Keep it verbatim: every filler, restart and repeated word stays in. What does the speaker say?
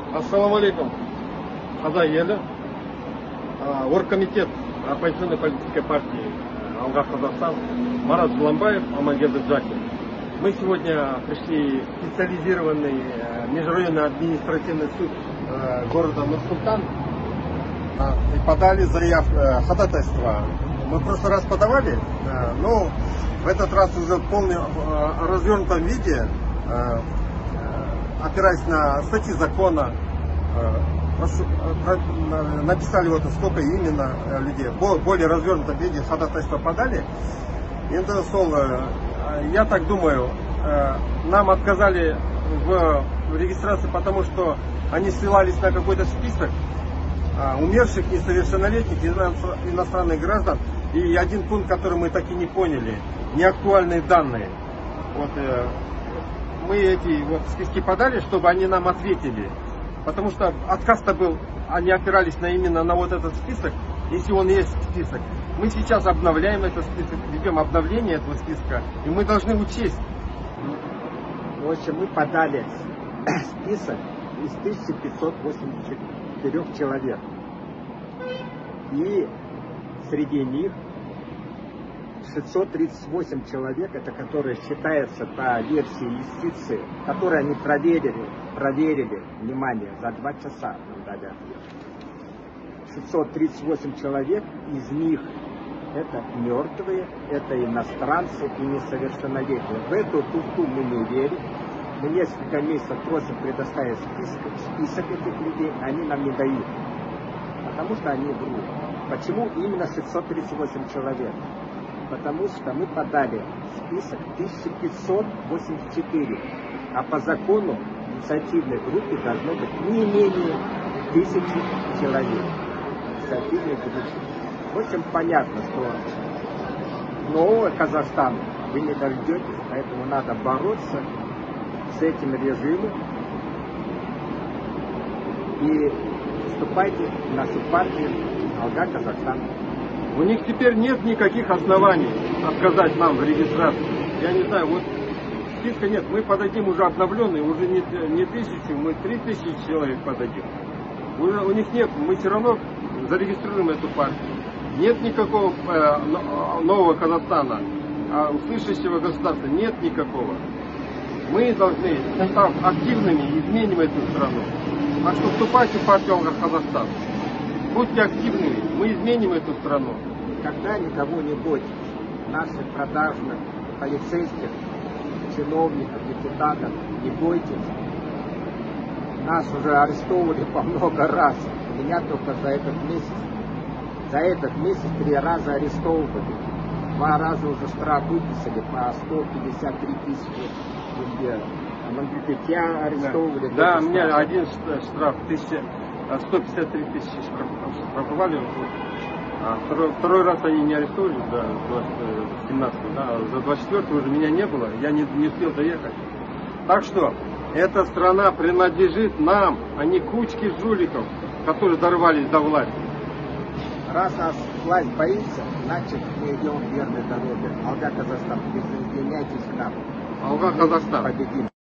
Ассаламу алейкум. Қазақ елі, оргкомитет оппозиционной политической партии Алга Казахстан, Марат Зуланбаев, Амангелды Джакин. Мы сегодня пришли в специализированный межрайонный административный суд города Нур-Султан и подали заявку, ходатайство. Мы в прошлый раз подавали, но в этот раз уже в полном развернутом виде, опираясь на статьи закона, написали вот сколько именно людей, в более развернутом виде ходатайство подали. Я так думаю, нам отказали в регистрации, потому что они ссылались на какой-то список умерших несовершеннолетних иностранных граждан. И один пункт, который мы так и не поняли, неактуальные данные. Вот, мы эти вот списки подали, чтобы они нам ответили. Потому что отказ-то был, они опирались на именно на вот этот список, если он есть список. Мы сейчас обновляем этот список, ведем обновление этого списка, и мы должны учесть. В общем, мы подали список из тысячи пятисот восьмидесяти четырёх человек. И среди них шестьсот тридцать восемь человек, это которые считаются по версии юстиции, которые они проверили, проверили, внимание, за два часа нам дали ответ. шестьсот тридцать восемь человек, из них это мертвые, это иностранцы и несовершеннолетние. В эту туфту мы не верим. Мы несколько месяцев просим предоставить список, список этих людей, они нам не дают. Потому что они врут. Почему именно шестьсот тридцать восемь человек? Потому что мы подали список тысяча пятьсот восемьдесят четыре, а по закону инициативной группе должно быть не менее тысячи человек. Инициативной группы. В общем, понятно, что нового Казахстана вы не дождетесь, поэтому надо бороться с этим режимом и вступайте в нашу партию Алга Казахстан. У них теперь нет никаких оснований отказать нам в регистрации. Я не знаю, вот списка нет. Мы подадим уже обновленный, уже не, не тысячу, мы три тысячи человек подадим. Уже у них нет, мы все равно зарегистрируем эту партию. Нет никакого э, нового Казахстана, а услышащего государства нет никакого. Мы должны, став активными, изменим эту страну. Так что вступайте в партию Алга Казахстан. Будьте активными, мы изменим эту страну. Когда никого не бойтесь, наших продажных полицейских, чиновников, депутатов, не бойтесь. Нас уже арестовывали по много раз. Меня только за этот месяц, за этот месяц три раза арестовывали. Два раза уже штраф выписали по сто пятьдесят три тысячи тенге. А Мангипетя арестовывали. Да, да, у меня один штраф, сто пятьдесят три тысячи штрафовали. А второй, второй раз они не арестовали, да, семнадцатого, да, за двадцать четвёртого уже меня не было, я не, не успел доехать. Так что эта страна принадлежит нам, а не кучке жуликов, которые дорвались до власти. Раз нас власть боится, значит мы идем верной дорогой. Алга Казахстан, присоединяйтесь к нам. Алга Казахстан. Победим.